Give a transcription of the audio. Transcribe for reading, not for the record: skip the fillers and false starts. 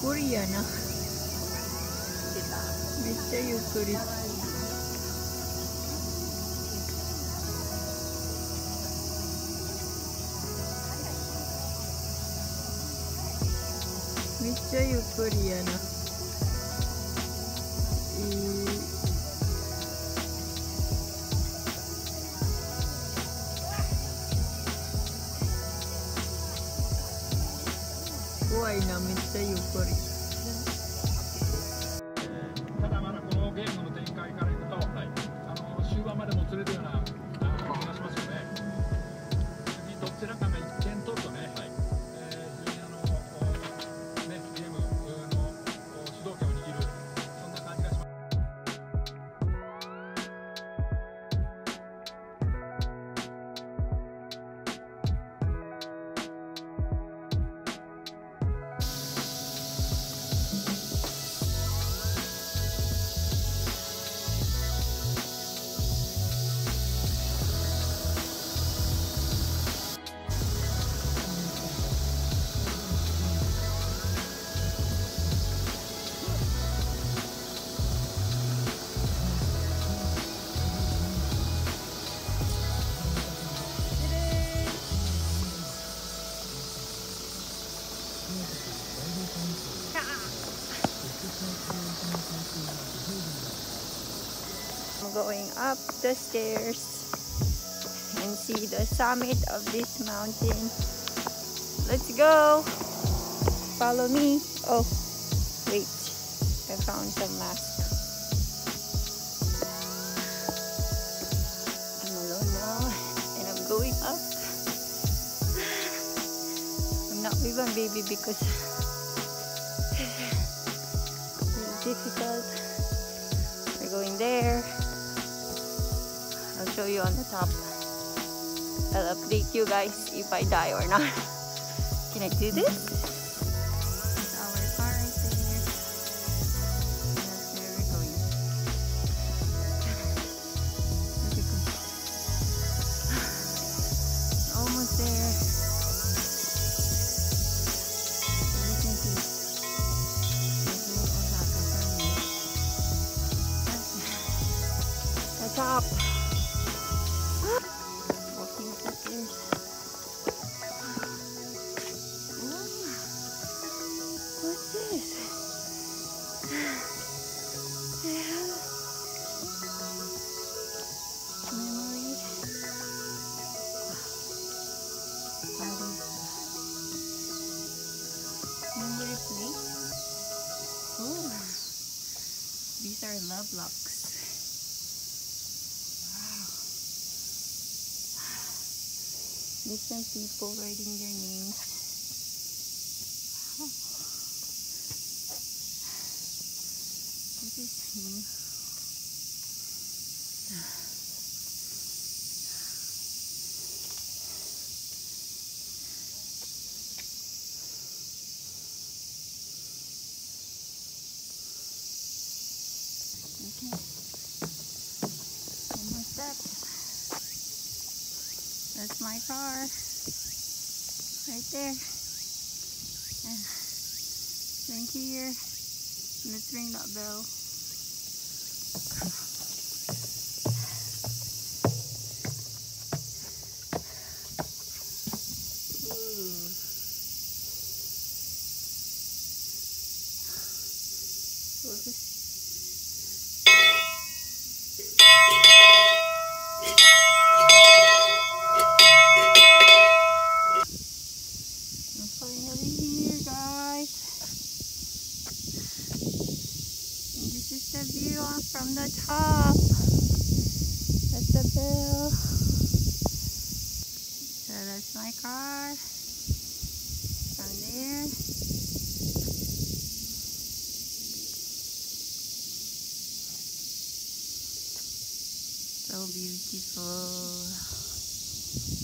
くりやな。めっちゃゆっくり。めっちゃゆっくりやな。怖いな、めっちゃゆっくり。 ただまだこのゲームの展開からいくと、終盤までもつれるような気がしますよね。次どちらかが1点取るとね、非常にゲームの主導権を握る、そんな感じがします。 I'm going up the stairs and see the summit of this mountain. Let's go! Follow me. Oh, wait. I found some mask. I'm alone now and I'm going up. I'm not with my baby because it's difficult. We're going there. I'll show you on the top. I'll update you guys if I die or not. Can I do this? That's our car right there. That's where we're going. There we go. Almost there. As you can see, there's no Osaka from me. That's the top. Walking up the stairs. What's this? Memory. Memory place. Oh, these are love locks. Different people writing their names. Wow. This is him. Okay. Almost up. That's my car. Right there. Thank you here. Let's ring that bell. I'm finally here, guys. And this is the view from the top. That's the bell. So that's my car. Down there. So beautiful.